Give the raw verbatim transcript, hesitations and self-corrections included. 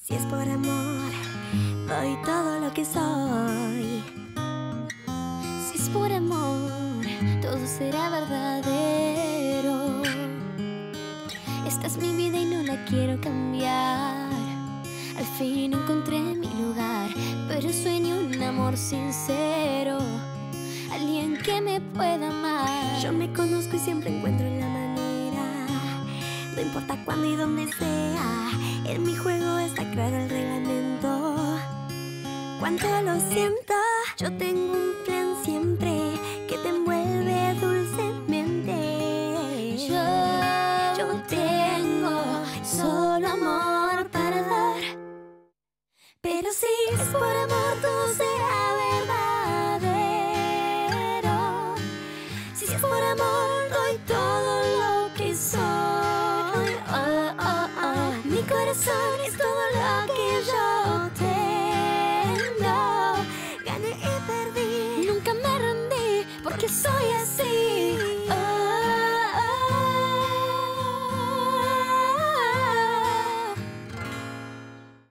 Si es por amor, doy todo lo que soy. Si es por amor, todo será verdadero. Esta es mi vida y no la quiero cambiar. Al fin encontré mi lugar, pero sueño un amor sincero, alguien que me pueda amar. Yo me conozco y siempre encuentro la manera, no importa cuándo y dónde sea. En mi juego está claro el reglamento. Cuánto lo siento, yo tengo un plan siempre que te envuelve dulcemente. Yo, yo tengo solo amor para dar, pero si es por amor todo será verdadero. Si es por amor doy todo lo que soy. Oh, oh, oh. Mi corazón es todo lo que yo tengo. Gané y perdí, nunca me rendí, porque soy así.